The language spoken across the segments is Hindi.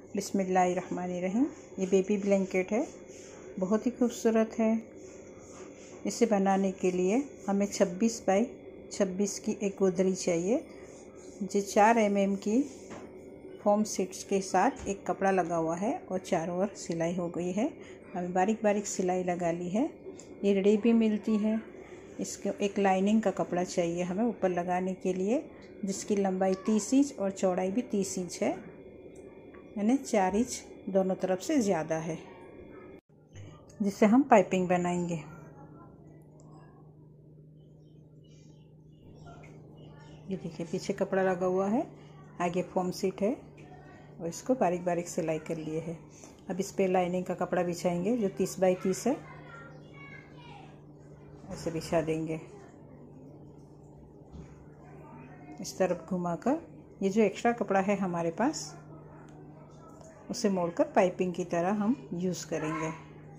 बिस्मिल्लाहिर्रहमानिर्रहीम। ये बेबी ब्लैंकेट है, बहुत ही खूबसूरत है। इसे बनाने के लिए हमें 26 बाई 26 की एक गोदरी चाहिए। जो 4 mm की फोम शीट्स के साथ एक कपड़ा लगा हुआ है और चारों ओर सिलाई हो गई है। हमें बारीक बारीक सिलाई लगा ली है। ये रेडी भी मिलती है। इसके एक लाइनिंग का कपड़ा चाहिए हमें ऊपर लगाने के लिए, जिसकी लंबाई 30 इंच और चौड़ाई भी 30 इंच है, यानी 4 इंच दोनों तरफ से ज़्यादा है, जिससे हम पाइपिंग बनाएंगे। ये देखिए पीछे कपड़ा लगा हुआ है, आगे फोम शीट है और इसको बारीक बारीक सिलाई कर लिए है। अब इस पे लाइनिंग का कपड़ा बिछाएंगे जो 30 बाई 30 है, ऐसे बिछा देंगे। इस तरफ घुमाकर ये जो एक्स्ट्रा कपड़ा है हमारे पास, उसे मोड़कर पाइपिंग की तरह हम यूज़ करेंगे।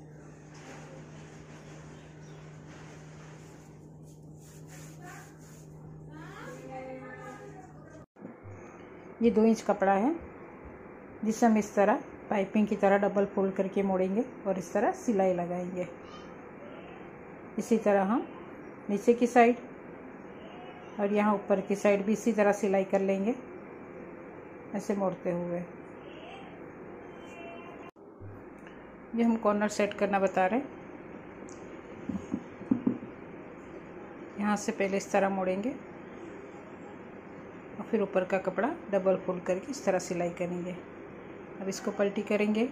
ये 2 इंच कपड़ा है, जिसे हम इस तरह पाइपिंग की तरह डबल फोल्ड करके मोड़ेंगे और इस तरह सिलाई लगाएंगे। इसी तरह हम नीचे की साइड और यहाँ ऊपर की साइड भी इसी तरह सिलाई कर लेंगे, ऐसे मोड़ते हुए। ये हम कॉर्नर सेट करना बता रहे हैं। यहाँ से पहले इस तरह मोड़ेंगे और फिर ऊपर का कपड़ा डबल फोल्ड करके इस तरह सिलाई करेंगे। अब इसको पलटी करेंगे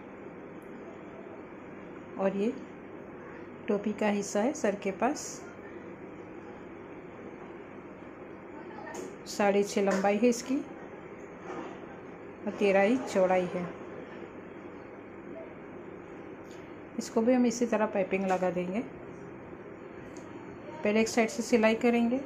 और ये टोपी का हिस्सा है सर के पास। 6.5 लंबाई है इसकी और 13 इंच चौड़ाई है। इसको भी हम इसी तरह पाइपिंग लगा देंगे। पहले एक साइड से सिलाई करेंगे,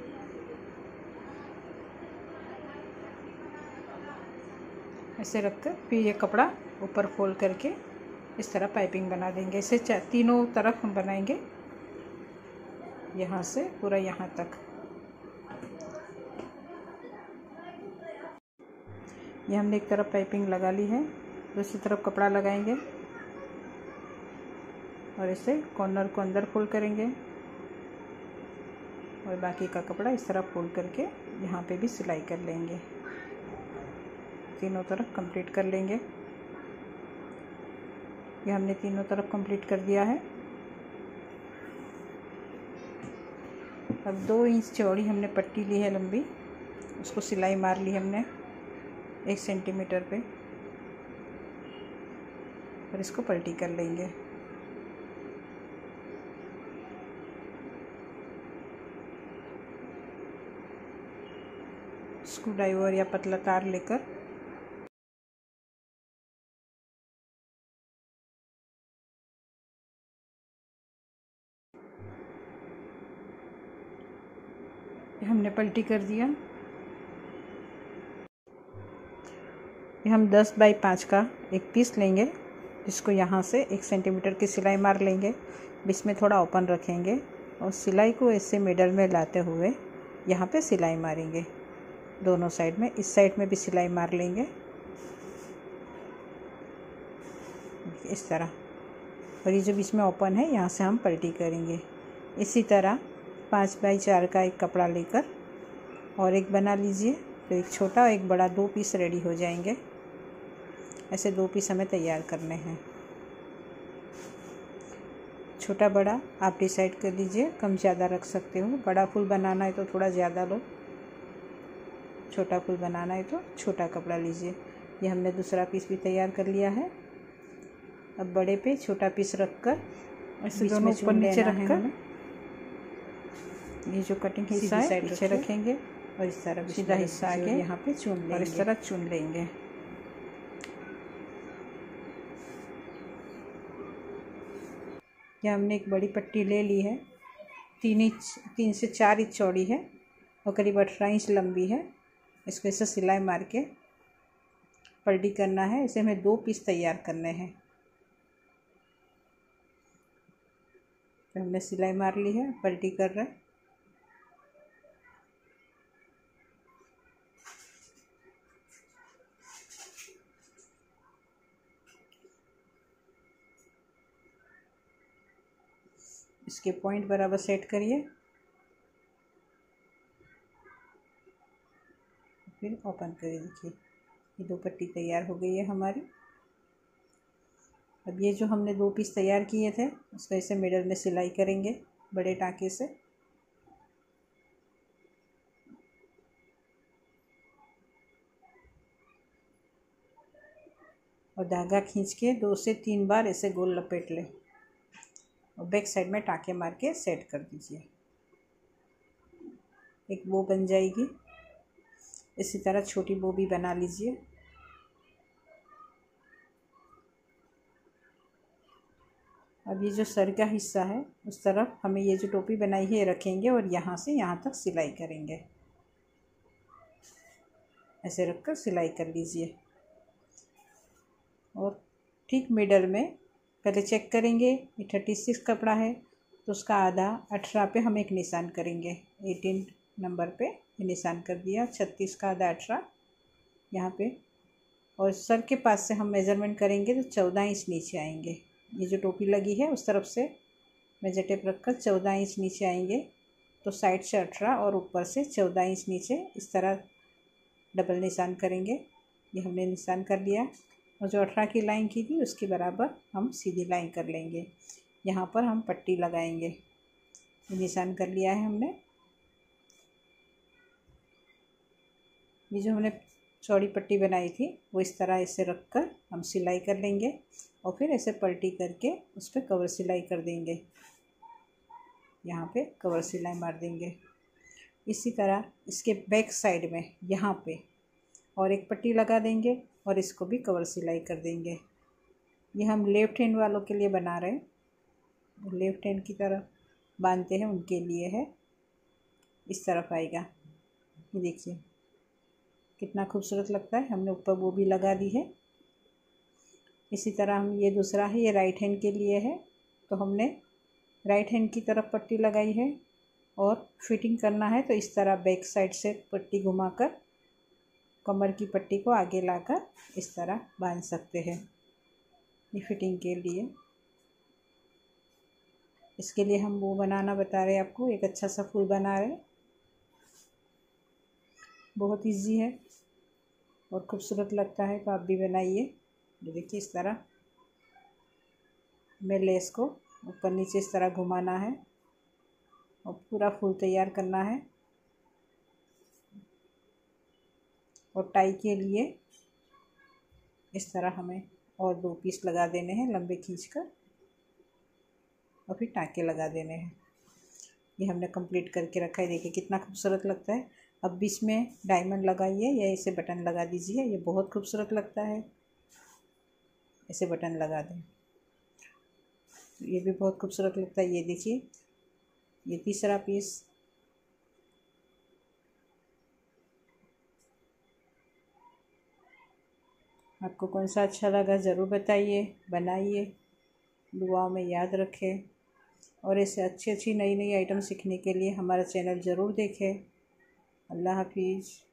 ऐसे रखकर फिर ये कपड़ा ऊपर फोल्ड करके इस तरह पाइपिंग बना देंगे। इसे तीनों तरफ हम बनाएंगे, यहाँ से पूरा यहाँ तक। ये हमने एक तरफ पाइपिंग लगा ली है, दूसरी तरफ कपड़ा लगाएंगे और इसे कॉर्नर को अंदर फोल्ड करेंगे और बाकी का कपड़ा इस तरह फोल्ड करके यहाँ पे भी सिलाई कर लेंगे। तीनों तरफ कंप्लीट कर लेंगे। ये हमने तीनों तरफ कंप्लीट कर दिया है। अब 2 इंच चौड़ी हमने पट्टी ली है लंबी, उसको सिलाई मार ली हमने 1 सेंटीमीटर पे और इसको पलटी कर लेंगे। स्क्रू ड्राइवर या पतला तार लेकर हमने पलटी कर दिया। ये हम 10 बाई 5 का एक पीस लेंगे, जिसको यहाँ से 1 सेंटीमीटर की सिलाई मार लेंगे। बीच में थोड़ा ओपन रखेंगे और सिलाई को ऐसे मिडल में लाते हुए यहाँ पे सिलाई मारेंगे दोनों साइड में। इस साइड में भी सिलाई मार लेंगे इस तरह, और ये जो बीच में ओपन है यहाँ से हम पलटी करेंगे। इसी तरह 5 बाई 4 का एक कपड़ा लेकर और एक बना लीजिए, तो एक छोटा और एक बड़ा 2 पीस रेडी हो जाएंगे। ऐसे 2 पीस हमें तैयार करने हैं। छोटा बड़ा आप डिसाइड कर लीजिए, कम ज़्यादा रख सकते हो। बड़ा फूल बनाना है तो थोड़ा ज़्यादा लो, छोटा फूल बनाना है तो छोटा कपड़ा लीजिए। ये हमने दूसरा पीस भी तैयार कर लिया है। अब बड़े पे छोटा पीस रखकर ऐसे दोनों ऊपर नीचे रखकर ये जो कटिंग हिस्सा है पीछे रखेंगे और इस तरह सीधा हिस्सा आगे यहाँ पे चुन लेंगे और इस तरह चुन लेंगे। यह हमने एक बड़ी पट्टी ले ली है, 3 से 4 इंच चौड़ी है और करीब 18 इंच लंबी है। इसको ऐसे सिलाई मार के पलटी करना है। इसे हमें 2 पीस तैयार करने हैं। तो हमने सिलाई मार ली है, पलटी कर रहे हैं। इसके पॉइंट बराबर सेट करिए, फिर ओपन करिए। देखिए ये 2 पट्टी तैयार हो गई है हमारी। अब ये जो हमने 2 पीस तैयार किए थे उसको ऐसे मिडल में सिलाई करेंगे बड़े टाँके से। और धागा खींच के 2 से 3 बार ऐसे गोल लपेट लें और बैक साइड में टाँके मार के सेट कर दीजिए। एक बो बन जाएगी। इसी तरह छोटी बो भी बना लीजिए। अब ये जो सर का हिस्सा है उस तरफ हमें ये जो टोपी बनाई है ये रखेंगे और यहाँ से यहाँ तक सिलाई करेंगे। ऐसे रखकर सिलाई कर लीजिए। और ठीक मिडल में पहले चेक करेंगे, ये 36 कपड़ा है तो उसका आधा 18 पे हम एक निशान करेंगे। 18 नंबर पे ये निशान कर दिया। 36 का आधा 18 यहाँ पे। और सर के पास से हम मेज़रमेंट करेंगे तो 14 इंच नीचे आएंगे। ये जो टोपी लगी है उस तरफ से मेजर टेप रखकर 14 इंच नीचे आएंगे। तो साइड से 18 और ऊपर से 14 इंच नीचे इस तरह डबल निशान करेंगे। ये हमने निशान कर लिया। और जो 18 की लाइन की थी उसके बराबर हम सीधी लाइन कर लेंगे। यहाँ पर हम पट्टी लगाएंगे। ये निशान कर लिया है हमने। ये जो हमने चौड़ी पट्टी बनाई थी वो इस तरह ऐसे रखकर हम सिलाई कर लेंगे और फिर ऐसे पलटी करके उस पर कवर सिलाई कर देंगे। यहाँ पे कवर सिलाई मार देंगे। इसी तरह इसके बैक साइड में यहाँ पे और एक पट्टी लगा देंगे और इसको भी कवर सिलाई कर देंगे। ये हम लेफ़्ट हैंड वालों के लिए बना रहे हैं। लेफ़्ट हैंड की तरफ बांधते हैं उनके लिए है। इस तरफ आएगा। ये देखिए कितना खूबसूरत लगता है। हमने ऊपर वो भी लगा दी है। इसी तरह हम ये दूसरा है, ये राइट हैंड के लिए है तो हमने राइट हैंड की तरफ पट्टी लगाई है। और फिटिंग करना है तो इस तरह बैक साइड से पट्टी घुमाकर कमर की पट्टी को आगे लाकर इस तरह बांध सकते हैं। ये फिटिंग के लिए। इसके लिए हम वो बनाना बता रहे हैं आपको। एक अच्छा सा फूल बना रहे हैं। बहुत इजी है और खूबसूरत लगता है तो आप भी बनाइए। ये देखिए इस तरह हमें लेस को ऊपर नीचे इस तरह घुमाना है और पूरा फूल तैयार करना है। और टाई के लिए इस तरह हमें और 2 पीस लगा देने हैं लंबे खींचकर और फिर टाँके लगा देने हैं। ये हमने कंप्लीट करके रखा है। देखिए कितना खूबसूरत लगता है। अब बीच में डायमंड लगाइए या ऐसे बटन लगा दीजिए। ये बहुत खूबसूरत लगता है। ऐसे बटन लगा दें ये भी बहुत खूबसूरत लगता है। ये देखिए ये तीसरा पीस। आपको कौन सा अच्छा लगा ज़रूर बताइए, बनाइए, दुआओं में याद रखें। और ऐसे अच्छी अच्छी नई नई आइटम सीखने के लिए हमारा चैनल ज़रूर देखें। अल्लाह हाफिज़।